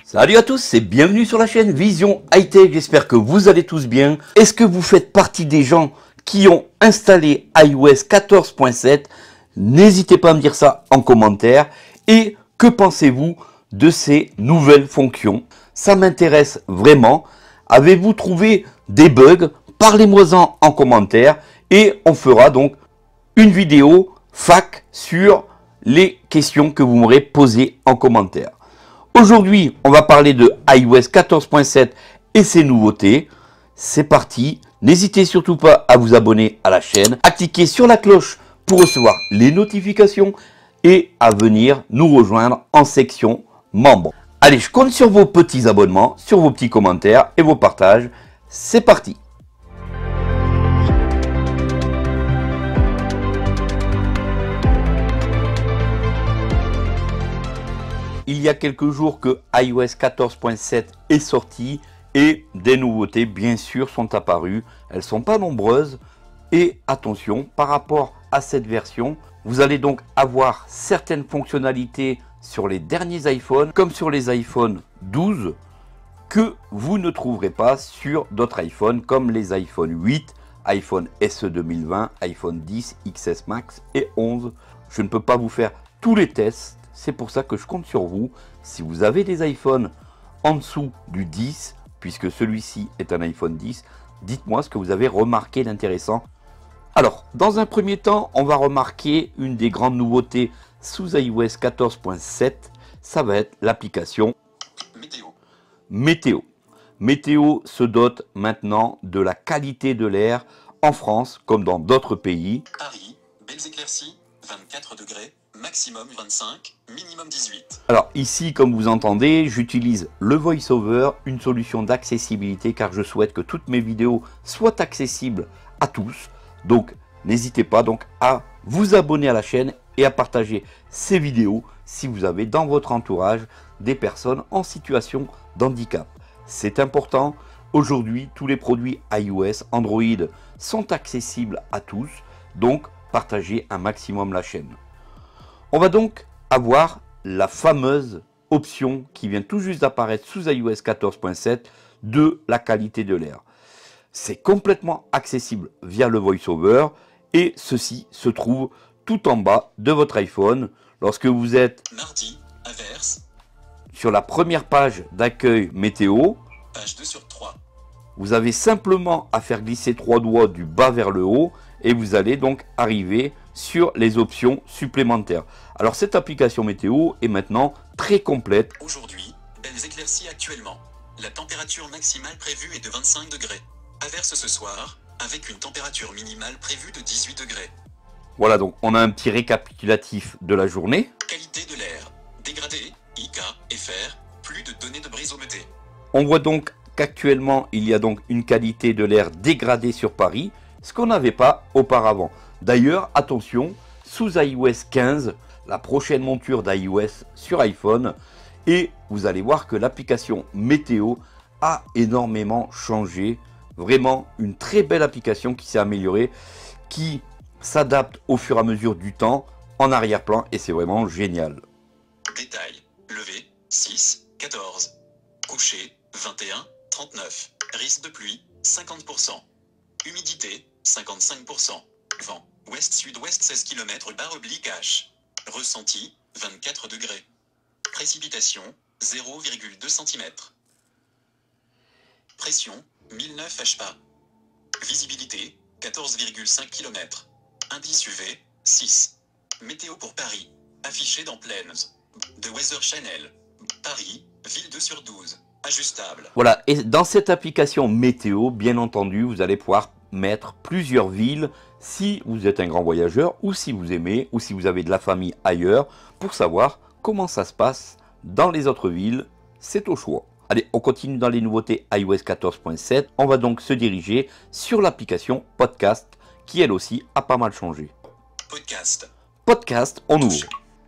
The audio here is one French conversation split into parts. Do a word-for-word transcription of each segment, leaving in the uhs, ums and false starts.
Salut à tous et bienvenue sur la chaîne Vision High-Tech, j'espère que vous allez tous bien. Est-ce que vous faites partie des gens qui ont installé i O S quatorze point sept? N'hésitez pas à me dire ça en commentaire. Et que pensez-vous de ces nouvelles fonctions? Ça m'intéresse vraiment. Avez-vous trouvé des bugs? Parlez-moi-en en commentaire et on fera donc une vidéo fac sur les questions que vous m'aurez posées en commentaire. Aujourd'hui, on va parler de i O S quatorze point sept et ses nouveautés. C'est parti. N'hésitez surtout pas à vous abonner à la chaîne, à cliquer sur la cloche pour recevoir les notifications et à venir nous rejoindre en section membres. Allez, je compte sur vos petits abonnements, sur vos petits commentaires et vos partages. C'est parti. Il y a quelques jours que i O S quatorze point sept est sorti et des nouveautés bien sûr sont apparues. Elles ne sont pas nombreuses et attention, par rapport à cette version, vous allez donc avoir certaines fonctionnalités sur les derniers iPhones comme sur les iPhone douze que vous ne trouverez pas sur d'autres iPhones comme les iPhone huit, iPhone S E deux mille vingt, iPhone dix, X S Max et onze. Je ne peux pas vous faire tous les tests. C'est pour ça que je compte sur vous. Si vous avez des iPhones en dessous du dix, puisque celui-ci est un iPhone dix, dites-moi ce que vous avez remarqué d'intéressant. Alors, dans un premier temps, on va remarquer une des grandes nouveautés sous i O S quatorze point sept. Ça va être l'application Météo. Météo. Météo se dote maintenant de la qualité de l'air en France, comme dans d'autres pays. Paris, belles éclaircies, vingt-quatre degrés. Maximum vingt-cinq, minimum dix-huit. Alors ici, comme vous entendez, j'utilise le VoiceOver, une solution d'accessibilité car je souhaite que toutes mes vidéos soient accessibles à tous. Donc n'hésitez pas donc à vous abonner à la chaîne et à partager ces vidéos si vous avez dans votre entourage des personnes en situation d'handicap. C'est important. Aujourd'hui, tous les produits iOS, Android sont accessibles à tous. Donc partagez un maximum la chaîne. On va donc avoir la fameuse option qui vient tout juste d'apparaître sous i O S quatorze point sept de la qualité de l'air. C'est complètement accessible via le VoiceOver et ceci se trouve tout en bas de votre iPhone. Lorsque vous êtes mardi, averse, sur la première page d'accueil météo, page deux sur trois. Vous avez simplement à faire glisser trois doigts du bas vers le haut et vous allez donc arriver sur les options supplémentaires. Alors cette application météo est maintenant très complète. Aujourd'hui, belles éclaircies actuellement. La température maximale prévue est de vingt-cinq degrés. Averse ce soir, avec une température minimale prévue de dix-huit degrés. Voilà, donc on a un petit récapitulatif de la journée. Qualité de l'air, dégradé, I K, F R, plus de données de brise-au-mété. On voit donc qu'actuellement il y a donc une qualité de l'air dégradée sur Paris, ce qu'on n'avait pas auparavant. D'ailleurs, attention, sous i O S quinze, la prochaine monture d'iOS sur iPhone, et vous allez voir que l'application météo a énormément changé. Vraiment une très belle application qui s'est améliorée, qui s'adapte au fur et à mesure du temps en arrière-plan et c'est vraiment génial. Détail, levé, six, quatorze. Coucher, vingt et un, trente-neuf. Risque de pluie, cinquante pour cent. Humidité, cinquante-cinq pour cent. Vent, ouest-sud-ouest seize kilomètres barre oblique H. Ressenti, vingt-quatre degrés. Précipitation, zéro virgule deux centimètres. Pression, mille neuf H P A. Visibilité, quatorze virgule cinq kilomètres. Indice U V, six. Météo pour Paris, affiché dans Plains. The Weather Channel. Paris, ville deux sur douze. Ajustable. Voilà, et dans cette application météo, bien entendu, vous allez pouvoir mettre plusieurs villes si vous êtes un grand voyageur ou si vous aimez ou si vous avez de la famille ailleurs pour savoir comment ça se passe dans les autres villes. C'est au choix. Allez, on continue dans les nouveautés i O S quatorze point sept. On va donc se diriger sur l'application Podcast qui elle aussi a pas mal changé. Podcast. Podcast, on ouvre.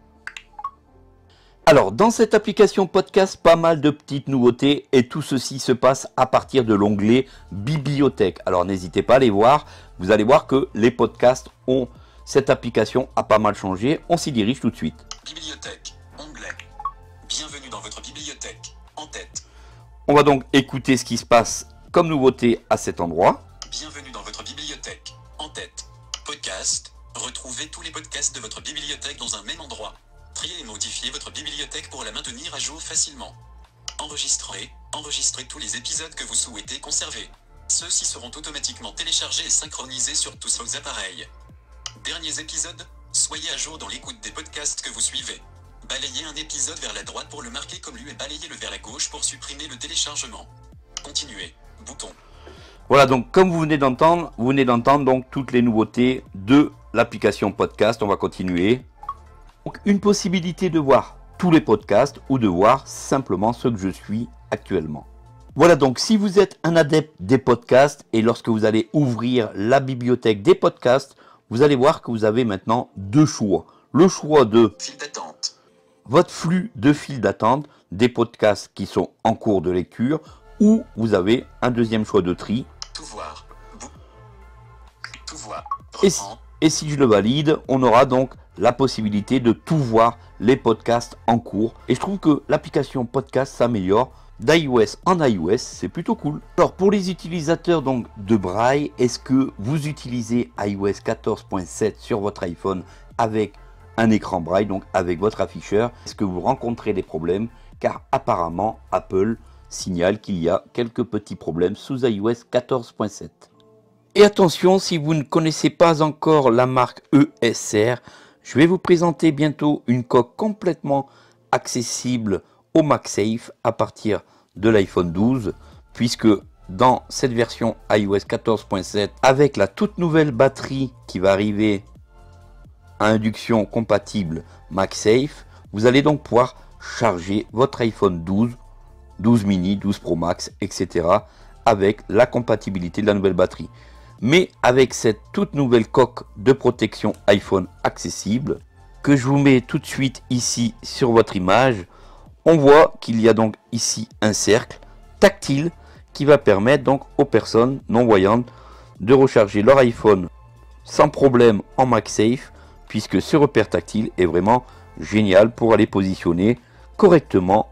Alors, dans cette application podcast, pas mal de petites nouveautés et tout ceci se passe à partir de l'onglet Bibliothèque. Alors, n'hésitez pas à aller voir. Vous allez voir que les podcasts ont, cette application a pas mal changé. On s'y dirige tout de suite. Bibliothèque, onglet. Bienvenue dans votre bibliothèque. En tête. On va donc écouter ce qui se passe comme nouveauté à cet endroit. Bienvenue dans votre bibliothèque. En tête. Podcast. Retrouvez tous les podcasts de votre bibliothèque dans un même endroit. Triez et modifiez votre bibliothèque pour la maintenir à jour facilement. Enregistrez. Enregistrez tous les épisodes que vous souhaitez conserver. Ceux-ci seront automatiquement téléchargés et synchronisés sur tous vos appareils. Derniers épisodes. Soyez à jour dans l'écoute des podcasts que vous suivez. Balayez un épisode vers la droite pour le marquer comme lu et balayez-le vers la gauche pour supprimer le téléchargement. Continuez. Bouton. Voilà, donc comme vous venez d'entendre, vous venez d'entendre donc toutes les nouveautés de l'application podcast. On va continuer. Donc une possibilité de voir tous les podcasts ou de voir simplement ceux que je suis actuellement. Voilà, donc si vous êtes un adepte des podcasts et lorsque vous allez ouvrir la bibliothèque des podcasts, vous allez voir que vous avez maintenant deux choix. Le choix de File d'attente. votre flux de fil d'attente des podcasts qui sont en cours de lecture, ou vous avez un deuxième choix de tri. Tout voir. Bou- Tout voir. Et si, Reprendre. et si je le valide, on aura donc la possibilité de tout voir les podcasts en cours. Et je trouve que l'application podcast s'améliore d'iOS en iOS, c'est plutôt cool. Alors pour les utilisateurs donc de Braille, est-ce que vous utilisez iOS quatorze point sept sur votre iPhone avec un écran Braille, donc avec votre afficheur? Est-ce que vous rencontrez des problèmes? Car apparemment Apple signale qu'il y a quelques petits problèmes sous iOS quatorze point sept. Et attention, si vous ne connaissez pas encore la marque E S R, je vais vous présenter bientôt une coque complètement accessible au MagSafe à partir de l'iPhone douze, puisque dans cette version iOS quatorze point sept, avec la toute nouvelle batterie qui va arriver à induction compatible MagSafe, vous allez donc pouvoir charger votre iPhone douze, douze mini, douze Pro Max, et cetera avec la compatibilité de la nouvelle batterie. Mais avec cette toute nouvelle coque de protection iPhone accessible, que je vous mets tout de suite ici sur votre image, on voit qu'il y a donc ici un cercle tactile qui va permettre donc aux personnes non-voyantes de recharger leur iPhone sans problème en MagSafe, puisque ce repère tactile est vraiment génial pour aller positionner correctement.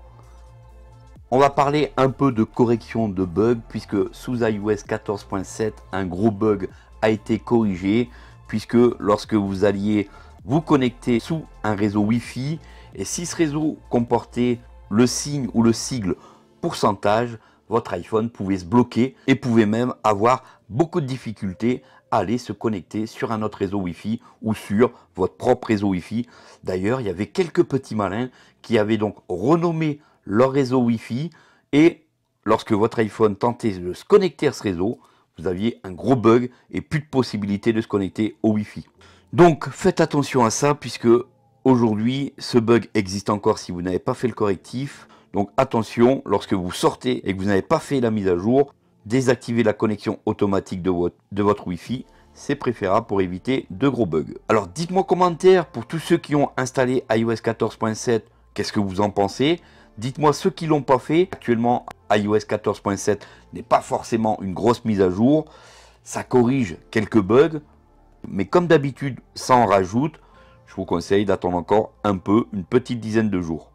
On va parler un peu de correction de bugs, puisque sous iOS quatorze point sept, un gros bug a été corrigé, puisque lorsque vous alliez vous connecter sous un réseau Wi-Fi, et si ce réseau comportait le signe ou le sigle pourcentage, votre iPhone pouvait se bloquer et pouvait même avoir beaucoup de difficultés à aller se connecter sur un autre réseau Wi-Fi ou sur votre propre réseau Wi-Fi. D'ailleurs, il y avait quelques petits malins qui avaient donc renommé leur réseau Wi-Fi, et lorsque votre iPhone tentait de se connecter à ce réseau, vous aviez un gros bug et plus de possibilité de se connecter au Wi-Fi. Donc faites attention à ça, puisque aujourd'hui ce bug existe encore si vous n'avez pas fait le correctif. Donc attention, lorsque vous sortez et que vous n'avez pas fait la mise à jour, désactivez la connexion automatique de votre, de votre Wi-Fi. C'est préférable pour éviter de gros bugs. Alors dites-moi en commentaire, pour tous ceux qui ont installé iOS quatorze point sept, qu'est-ce que vous en pensez? Dites-moi ceux qui ne l'ont pas fait. Actuellement, iOS quatorze point sept n'est pas forcément une grosse mise à jour. Ça corrige quelques bugs, mais comme d'habitude, ça en rajoute. Je vous conseille d'attendre encore un peu, une petite dizaine de jours.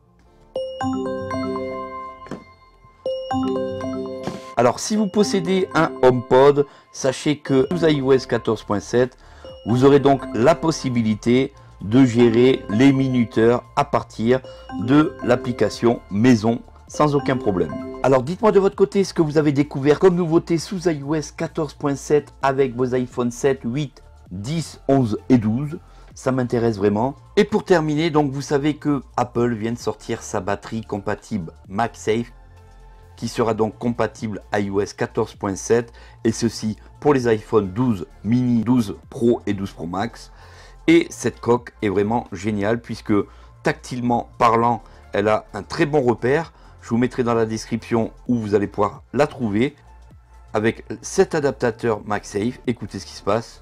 Alors, si vous possédez un HomePod, sachez que sous iOS quatorze point sept, vous aurez donc la possibilité de gérer les minuteurs à partir de l'application maison sans aucun problème. Alors dites-moi de votre côté ce que vous avez découvert comme nouveauté sous iOS quatorze point sept avec vos iPhone sept, huit, dix, onze et douze. Ça m'intéresse vraiment. Et pour terminer, donc vous savez que Apple vient de sortir sa batterie compatible MagSafe, qui sera donc compatible iOS quatorze point sept, et ceci pour les iPhone douze mini, douze Pro et douze Pro Max. Et cette coque est vraiment géniale, puisque tactilement parlant, elle a un très bon repère. Je vous mettrai dans la description où vous allez pouvoir la trouver avec cet adaptateur MagSafe. Écoutez ce qui se passe.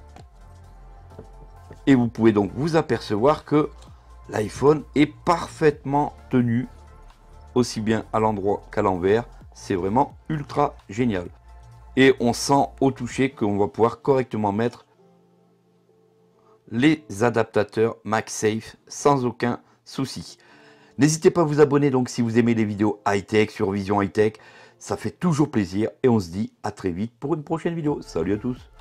Et vous pouvez donc vous apercevoir que l'iPhone est parfaitement tenu, aussi bien à l'endroit qu'à l'envers. C'est vraiment ultra génial. Et on sent au toucher qu'on va pouvoir correctement mettre les adaptateurs MagSafe sans aucun souci. N'hésitez pas à vous abonner donc si vous aimez les vidéos high-tech sur Vision High-Tech. Ça fait toujours plaisir et on se dit à très vite pour une prochaine vidéo. Salut à tous!